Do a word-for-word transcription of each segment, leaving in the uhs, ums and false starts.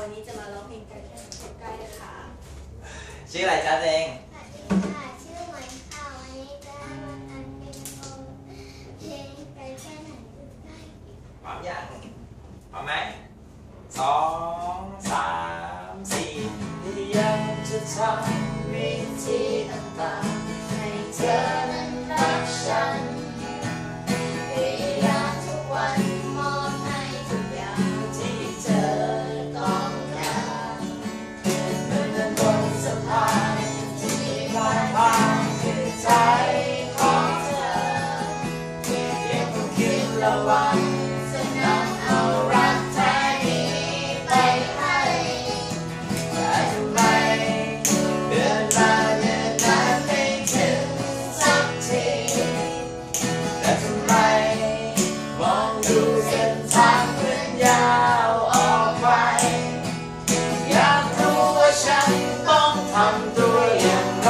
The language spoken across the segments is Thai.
วันนี้จะมาร้องเพลงกันใกล้ๆค่ะชื่ออะไรจ๊ะเจงสวัสดีค่ะชื่อเหมือนค่ะวันนี้จะมาทำเพลงโอเพลงไกลแค่ไหนได้พร้อมยังพร้อมไหมสองสามสี่อยากจะทำวิธีต่างๆให้เธอนั้นรักฉันพยายามทุกวันมอบให้ทุกอย่างที่เธอต้องการเหมือนเดินบนสะพานที่มีปลายทางคือใจของเธอยังต้องคิดระวังจะนำเอารักแท้นี้ไปให้แต่ทำไมเดินมาเดินนานไม่ถึงสักทีแต่ทำไมมองดูเส้นทางเหมือนยาวออกไปอยากรู้ว่าฉันต้องทำตัวอย่างไร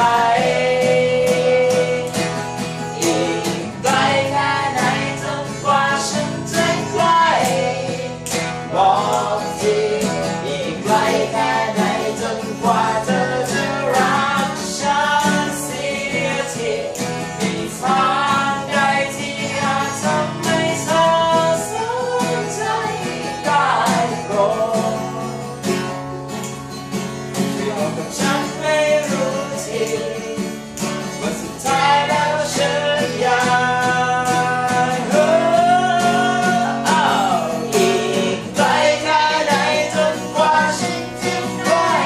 อีกไกลแค่ไหนจนกว่าฉันจะใกล้บอกทีอีกไกลแค่ไหนจนกว่าเธอจะรักฉันเสียทีมีทางใดที่อาจทำให้เธอสนใจได้โปรดช่วยบอกกับฉันให้รู้ทีว่าสุดท้ายแล้วฉันอยากเฮ้ออีกไกลแค่ไหนจนกว่าฉันจะใกล้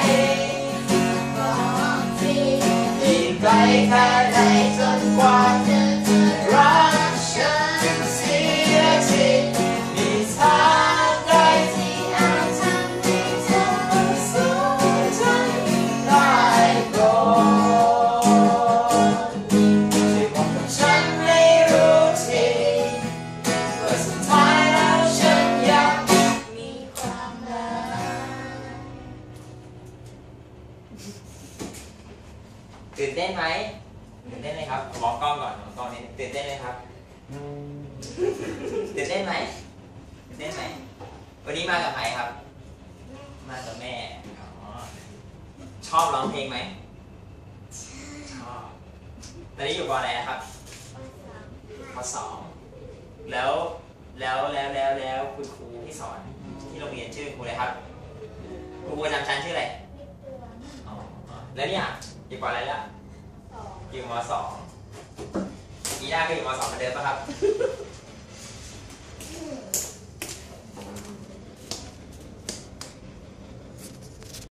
บอกทีอีกไกลแค่ไหนจนกว่าเธอจะรักฉันเสียทีมีทางใดที่อาจทำให้เธอสนใจได้โปรดช่วยบอกกับฉันให้รู้ทีว่าสุดท้ายแล้วฉันอยากมีความหมายตื่นเต้นไหมตื่นเต้นไหมครับมองกล้องก่อนมองกล้องนี้ตื่นเต้นไหมครับตื่นเต้นไหมตื่นเต้นไหมวันนี้มากับใครครับมากับแม่อ๋อชอบร้องเพลงไหมชอบตอนนี้อยู่ป.อะไรนะครับป.สองแล้วแล้วแล้วแล้วแล้วคุณครูที่สอนที่โรงเรียนชื่อครูอะไรครับครูประจำชั้นชื่ออะไรอ๋อแล้วเนี่ยอยู่ป.อะไรแล้ว อยู่ม.สองปีหน้าก็อยู่ม.สองเหมือนเดิมป่ะครับ